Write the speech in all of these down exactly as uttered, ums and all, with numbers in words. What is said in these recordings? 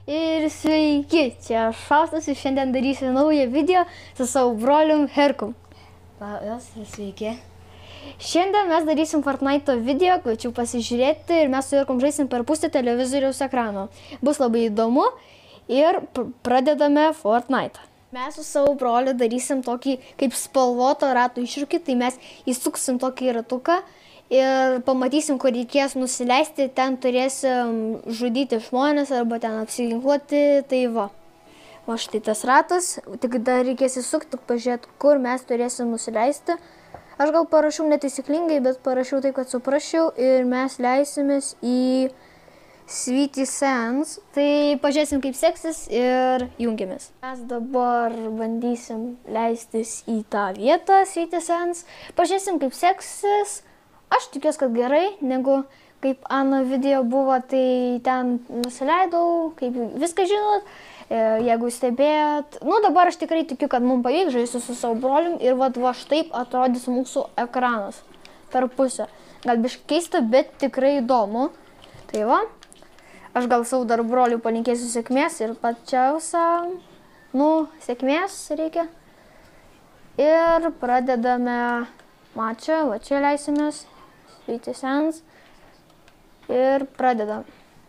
Ir sveiki, čia aš Faustas ir šiandien darysiu naują video su savo brolium Herkum. Labas, sveiki. Šiandien mes darysim Fortnite video, kviečiu pasižiūrėti ir mes su Herkum žaisim per pusę televizoriaus ekrano. Bus labai įdomu ir pradedame Fortnite. Mes su savo broliu darysim tokį kaip spalvoto rato iššūkį, tai mes įsuksim tokį ratuką ir pamatysim, kur reikės nusileisti, ten turėsim žudyti žmonės arba ten apsiginkluoti, tai va. O štai tas ratas, tik dar reikės įsukti, pažiūrėti, kur mes turėsim nusileisti. Aš gal parašiau netaisyklingai, bet parašiau taip, kad suprasčiau ir mes leisimės į Sweetie Sands. Tai pažiūrėsim, kaip seksis ir jungiamės. Mes dabar bandysim leistis į tą vietą Sweetie Sands. Pažiūrėsim, kaip seksis. Aš tikiuosi, kad gerai, negu kaip Ana video buvo, tai ten nusileidau, kaip viską žinot, jeigu stebėjot. Nu, dabar aš tikrai tikiu, kad mums pavyks žaisti su savo brolium ir va, va štaip atrodys mūsų ekranas per pusę. Gal biškai keista, bet tikrai įdomu. Tai va, aš gal savo dar broliu palinkėsiu sėkmės ir pačiausia, nu, sėkmės reikia. Ir pradedame mačą, va čia leisimės. Sweetie Sands ir pradedam.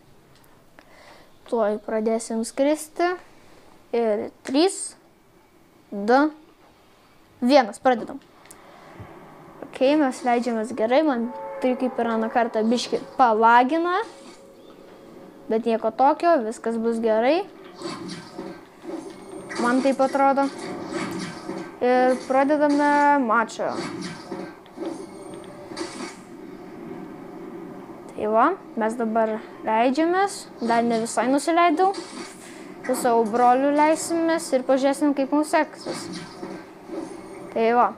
Tuoj pradėsim skristi ir trys, du, vienas, pradedam. Ok, mes leidžiamės gerai, man tai kaip ir aną kartą biškį palagina, bet nieko tokio, viskas bus gerai. Man taip atrodo. Ir pradedame mačą. Tai va, mes dabar leidžiamės, dar ne visai nusileidau, su savo broliu leisimės ir pažiūrėsim, kaip mums seksis. Tai va.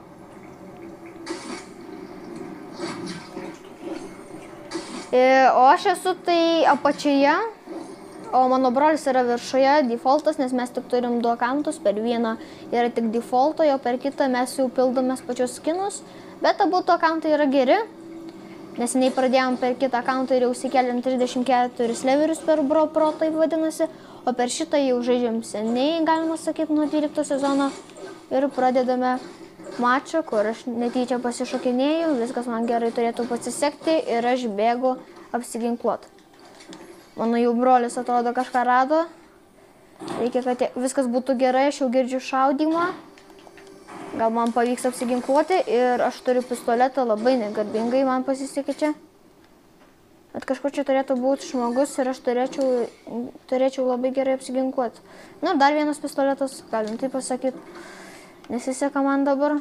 O aš esu tai apačioje, o mano brolis yra viršuje, defaultas, nes mes tik turim du akantus, per vieną yra tik defaulto, o per kitą mes jau pildomės pačios skinus, bet abu du akantai yra geri. Neseniai pradėjom per kitą akantą ir jau įsikėlėm trisdešimt keturis leverius per Bro Pro, taip vadinasi, o per šitą jau žaidžiam seniai, galima sakyti, nuo dvylikto sezono. Ir pradedame mačą, kur aš netyčia pasišokinėjau, viskas man gerai turėtų pasisekti ir aš bėgu apsiginkluoti. Mano jau brolis atrodo kažką rado, reikia, kad viskas būtų gerai, aš jau girdžiu šaudymą. Gal man pavyks apsiginkluoti ir aš turiu pistoletą, labai negarbingai man pasisekė čia. Bet kažkur čia turėtų būti žmogus ir aš turėčiau, turėčiau labai gerai apsiginkluoti. Nu, dar vienas pistoletas, galim taip pasakyti. Nesiseka man dabar.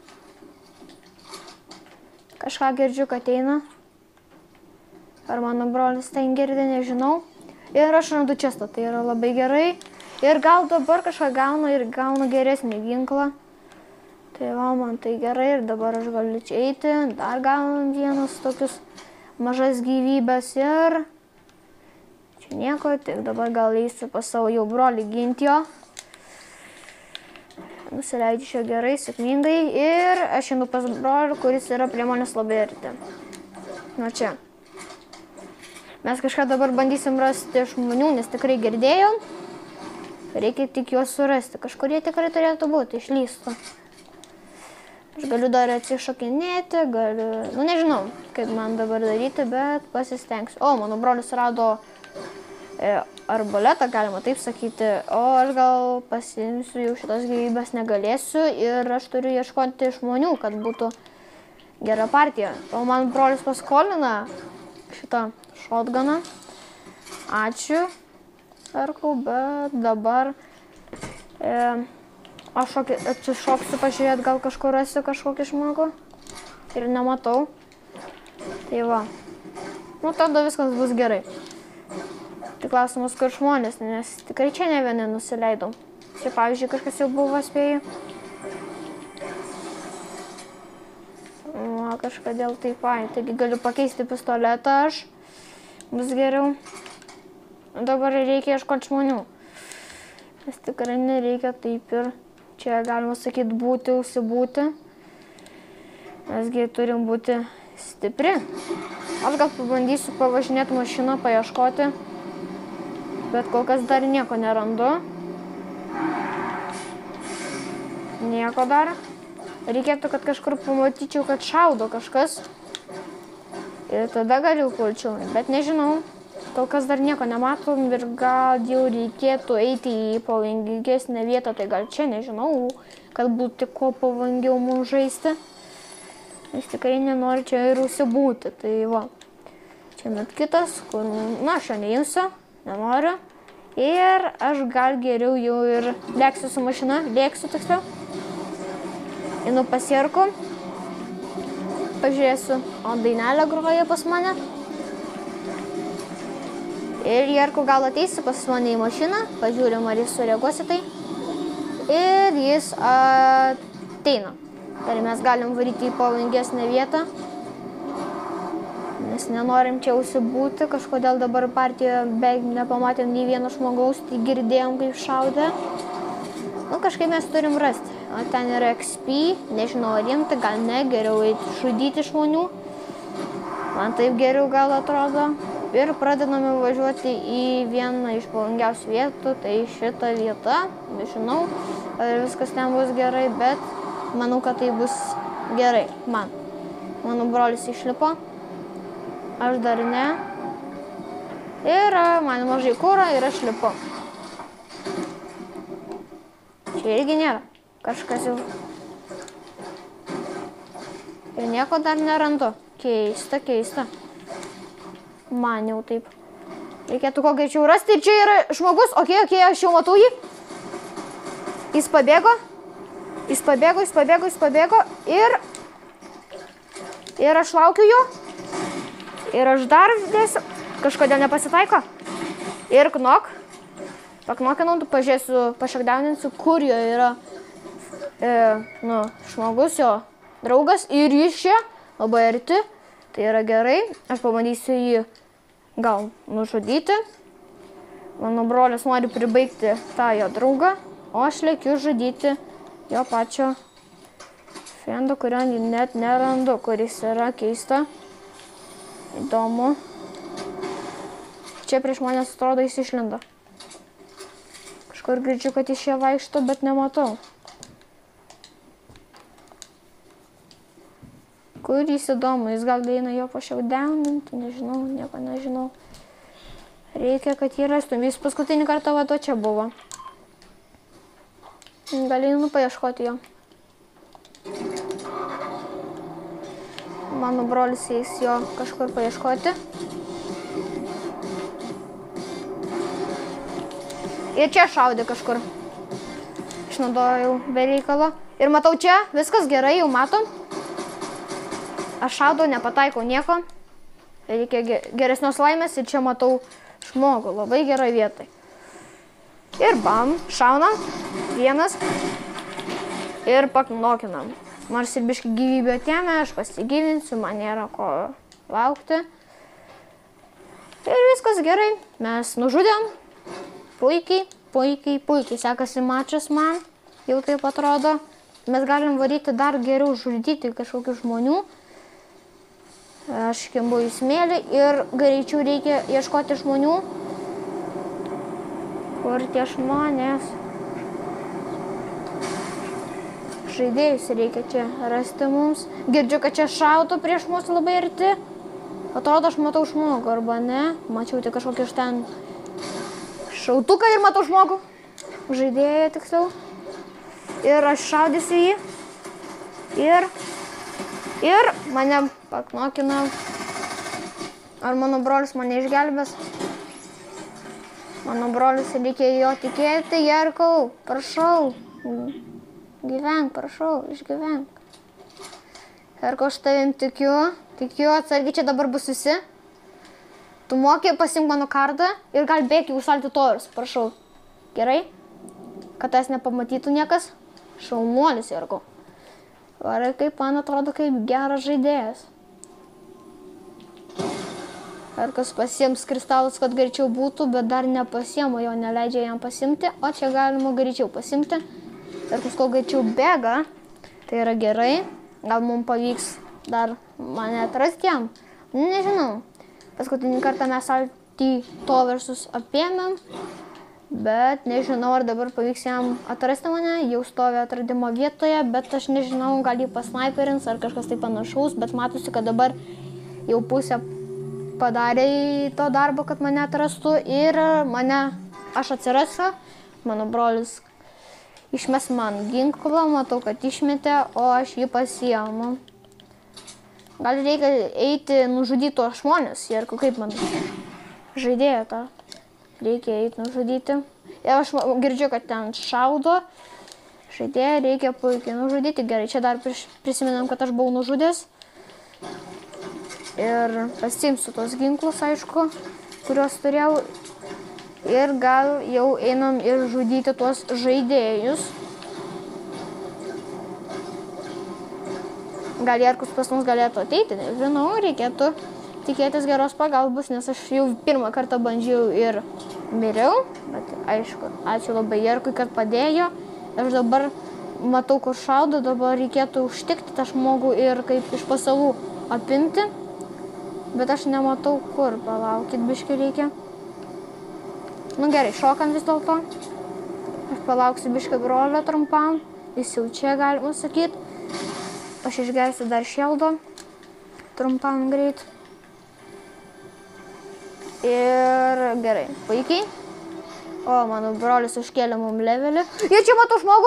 Kažką girdžiu, kad eina. Ar mano brolis ten girdi, nežinau. Ir aš randu čestą, tai yra labai gerai. Ir gal dabar kažką gaunu ir gaunu geresnį ginklą. Tai va, man tai gerai ir dabar aš galiu čia eiti, dar gaunam vienas tokius mažas gyvybės ir čia nieko, tik dabar gal eisiu pas savo jau brolį ginti jo. Nusileidžiu čia gerai, sėkmingai ir aš einu pas brolį, kuris yra prie manęs labai arti. Nu čia. Mes kažką dabar bandysim rasti žmonių, nes tikrai girdėjom. Reikia tik juos surasti, kažkur jie tikrai turėtų būti, išlystų. Aš galiu dar atsišokinėti, galiu, nu nežinau, kaip man dabar daryti, bet pasistengsiu. O, mano brolis rado e, arbaletą, galima taip sakyti, o aš gal pasiimsiu, jau šitos gyvybės negalėsiu ir aš turiu ieškoti žmonių, kad būtų gera partija. O man brolis paskolina šitą shotguną. Ačiū, Herkau, bet dabar... E, Aš atsišoksiu pažiūrėti, gal kažkur rasiu kažkokį žmogų ir nematau. Tai va. Nu, tada viskas bus gerai. Tai klausimas, kur žmonės, nes tikrai čia ne vieni nusileidom. Čia, pavyzdžiui, kažkas jau buvo spėjai. O, kažkodėl taip, ai, taigi galiu pakeisti pistoletą aš. Bus geriau. Dabar reikia ieškoti žmonių. Nes tikrai nereikia taip ir... Čia galima sakyti būti, užsibūti. Mesgi turim būti stipri. Aš gal pabandysiu pavažinėti mašiną, paieškoti. Bet kol kas dar nieko nerandu. Nieko dar. Reikėtų, kad kažkur pamatyčiau, kad šaudo kažkas. Ir tada galiu pulčiau, bet nežinau. Kol kas dar nieko nematom ir gal jau reikėtų eiti į pavojingesnę vietą, tai gal čia nežinau, kad būtų ko pavojingiau mums žaisti. Nes tikrai nenoriu čia ir užsibūti, tai va. Čia net kitas, kur, na, aš jo neimsiu, nenoriu. Ir aš gal geriau jau ir lėksiu su mašina, lėksiu tiksliau. Einu pas Jerku. Pažiūrėsiu, o dainelė groja pas mane. Ir Jerku gal ateisi pas mane į mašiną, pažiūrim, ar jis sureaguos į tai. Ir jis ateina. Ir mes galim varyti į pavojingesnę vietą. Nes nenorim čia užsibūti, kažkodėl dabar partijoje beveik nepamatėm nei vieno žmogaus, tai girdėjom, kaip šaudė. Nu, kažkaip mes turim rasti. O ten yra X P, nežinau ar rimti, gal ne, geriau eiti žudyti žmonių. Man taip geriau gal atrodo. Ir pradedame važiuoti į vieną iš pavojingiausių vietų, tai šitą vietą. Nežinau, ar viskas ten bus gerai, bet manau, kad tai bus gerai man. Mano brolis išlipo, aš dar ne. Ir man mažai kūro ir aš lipu. Čia irgi nėra. Kažkas jau. Ir nieko dar nerandu. Keista, keista. Man jau taip. Reikėtų ko greičiau rasti. Ir čia yra žmogus. Okei, okei, aš jau matau jį. Jis pabėgo. Jis pabėgo, jis pabėgo, jis pabėgo. Ir... Ir aš laukiu jo. Ir aš dar dėsiu. Kažkodėl nepasitaiko. Ir knok. Paknokinau, pažiūrėsiu, pašakdauninsiu, kur jo yra e, nu, žmogus, jo draugas. Ir jis čia labai arti. Tai yra gerai. Aš pabandysiu jį gal nužudyti. Mano brolis nori pribaigti tą jo draugą. O aš lėkiu žudyti jo pačio friendo, kurio net nerandu, kuris yra keista. Įdomu. Čia prieš manęs atrodo jis išlindo. Kažkur girdžiu, kad jis čia vaikšto, bet nematau. Kur jis įdomu, jis gal eina jo pašaudauninti, nežinau, nieko nežinau. Reikia, kad jį rastum. Jis paskutinį kartą vato čia buvo. Gal einu paieškoti jo. Mano brolis eis jo kažkur paieškoti. Ir čia šaudė kažkur. Išnaudojau be reikalo. Ir matau čia, viskas gerai, jau matom. Aš šaudau, nepataikau nieko. Reikia geresnios laimės ir čia matau žmogų labai gerai vietai. Ir bam, šaunam. Vienas. Ir paknokinam. Nors ir biškį gyvybę atėmė, aš pasigilinsiu, man nėra ko laukti. Ir viskas gerai. Mes nužudėm. Puikiai, puikiai, puikiai sekasi mačas man, jau taip atrodo. Mes galim varyti dar geriau žudyti kažkokių žmonių. Aš kimbu į smėlį ir greičiau reikia ieškoti žmonių. Kur tie žmonės? Žaidėjus reikia čia rasti mums. Girdžiu, kad čia šautų prieš mus labai arti. Atrodo, aš matau žmogų, arba ne. Mačiau tik kažkokį iš ten šautuką ir matau žmogų. Žaidėją tiksliau. Ir aš šaudysiu jį. Ir... Ir mane paknokina. Ar mano brolis mane išgelbės? Mano brolis reikia jo tikėti. Jerkau, prašau. Gyvenk, prašau, išgyvenk. Jerkau, aš tavim tikiu. Tikiu, atsargiai čia dabar bus visi. Tu moki, pasimk mano kardą ir gal bėk į užsalti torus, prašau. Gerai? Kad tas nepamatytų niekas. Šaunuolis, Jerkau. Varai, kaip man atrodo, kaip geras žaidėjas. Jerkas pasiims kristalus, kad greičiau būtų, bet dar nepasiema, jo neleidžia jam pasimti, o čia galima greičiau pasimti. Jerkas kol greičiau bėga, tai yra gerai. Gal mums pavyks dar mane atrasti jam. Nežinau. Paskutinį kartą mes T-Toversus apėmėm, bet nežinau, ar dabar pavyks jam atrasti mane, jau stovi atradimo vietoje, bet aš nežinau, gal jį pasnaiperins ar kažkas tai panašaus, bet matosi, kad dabar jau pusę padarė to darbo, kad mane atrastų ir mane, aš atsirasiu, mano brolis išmes man ginklą, matau, kad išmetė, o aš jį pasiimu. Gal reikia eiti nužudyti tuos žmonės, ir kaip man žaidėjo tą, reikia eiti nužudyti. Ir aš girdžiu, kad ten šaudo, žaidėją reikia puikiai nužudyti, gerai, čia dar prisiminam, kad aš buvau nužudęs. Ir pasiimsiu tos ginklus, aišku, kuriuos turėjau. Ir gal jau einam ir žudyti tuos žaidėjus. Gal Jerkus pas mus galėtų ateiti, nežinau, reikėtų tikėtis geros pagalbos, nes aš jau pirmą kartą bandžiau ir miriau, bet aišku, ačiū labai Jerkui, kad padėjo. Aš dabar matau, kur šaudo, dabar reikėtų užtikti tą žmogų ir kaip iš pasalų apimti, bet aš nematau kur, palaukit, biškį reikia. Nu gerai, šokam vis dėlto. Aš palauksiu biškį brolio trumpam, jis jau čia galima sakyti. Aš išgersiu dar šeldo, trumpam greit. Ir gerai, puikiai. O, mano brolis užkėlė mum levelį. Jie čia matau žmogų.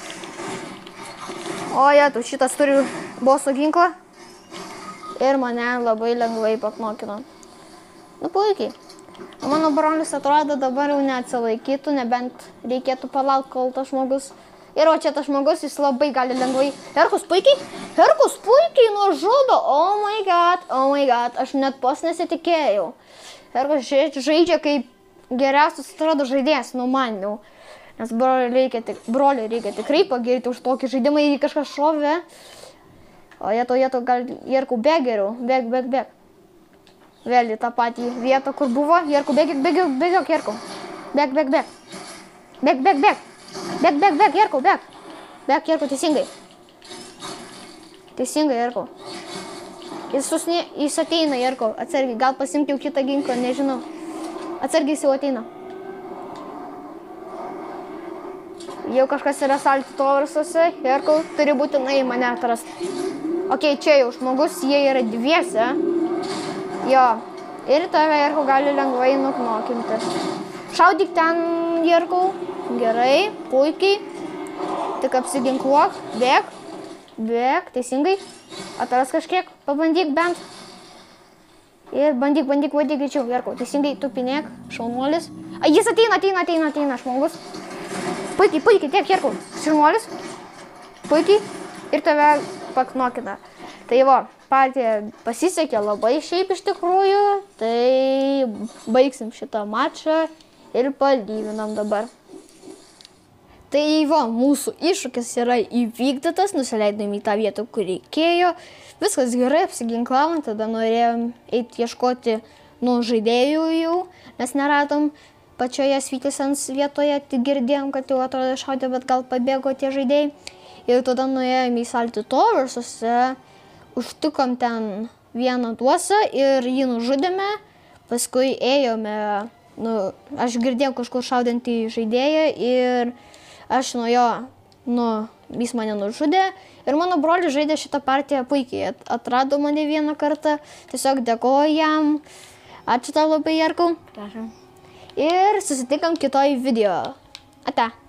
O, jie, tu šitas turi boso ginklą. Ir mane labai lengvai paknokino. Nu, puikiai. O mano brolis atrodo dabar jau neatsilaikytų, nebent reikėtų palaukti, kol tas žmogus. Ir o čia tas žmogus, jis labai gali lengvai. Herkus puikiai, Herkus puikiai nužudo. Oh my god, oh my god, aš net pos nesitikėjau. Herkus žaidžia kaip geriausias atrodo žaidėjas, nu man jau. Nes broliui reikia, tik, broliui reikia tikrai pagirti už tokį žaidimą, jį kažkas šovė. O jie to, jie to gal Jerkų bėg geriau, bėg, bėg, bėg. Vėl į tą patį vietą, kur buvo. Jerkų bėg, bėg, bėg, Jerkų. Bėg, bėg, bėg. Bėg, bėg, bėg. Bėg, bėg, bėg, Jerkau, bėg. Bėg, Jerkau, teisingai. Teisingai, Jerkau. Jis, susnie, jis ateina, Jerkau, atsargiai. Gal pasimti jau kitą ginklą, nežinau. Atsargiai jis jau ateina. Jau kažkas yra salti toversuose. Jerkau, turi būtinai mane atrasti. Ok, čia jau žmogus, jie yra dviese. Jo. Ir tave, Jerkau, gali lengvai nuknokinti. Šaudyk ten, Jerkau. Gerai, puikiai. Tik apsiginkluok, bėg, bėg, teisingai. Atras kažkiek, pabandyk bent. Ir bandyk, bandyk, bandyk greičiau, Jerkau, teisingai, tupinėk, šaunuolis. A, jis ateina, ateina, ateina, ateina, žmogus. Puikiai, puikiai, tiek, Jerkau, šaunuolis. Puikiai. Ir tave paknokina. Tai va, partija pasisekė labai šiaip iš tikrųjų. Tai baigsim šitą mačą ir palyginam dabar. Tai va, mūsų iššūkis yra įvykdytas, nusileidom į tą vietą, kur reikėjo. Viskas gerai, apsiginklavom, tada norėjom eiti ieškoti nu žaidėjų jau, nes neradom pačioje Svytėsens vietoje, tik girdėjom, kad jau atrodo šaudė, bet gal pabėgo tie žaidėjai. Ir tada nuėjom į Salty Toversuose, užtikom ten vieną duosą ir jį nužudėme, paskui ėjome, nu, aš girdėjau kažkur šaudantį žaidėją ir aš nuo jo, nu, jis mane nužudė ir mano brolis žaidė šitą partiją puikiai, atrado mane vieną kartą, tiesiog dėkoju jam, ačiū tau labai, Jerkau. Prašom. Ir susitikam kitoj video. Ate.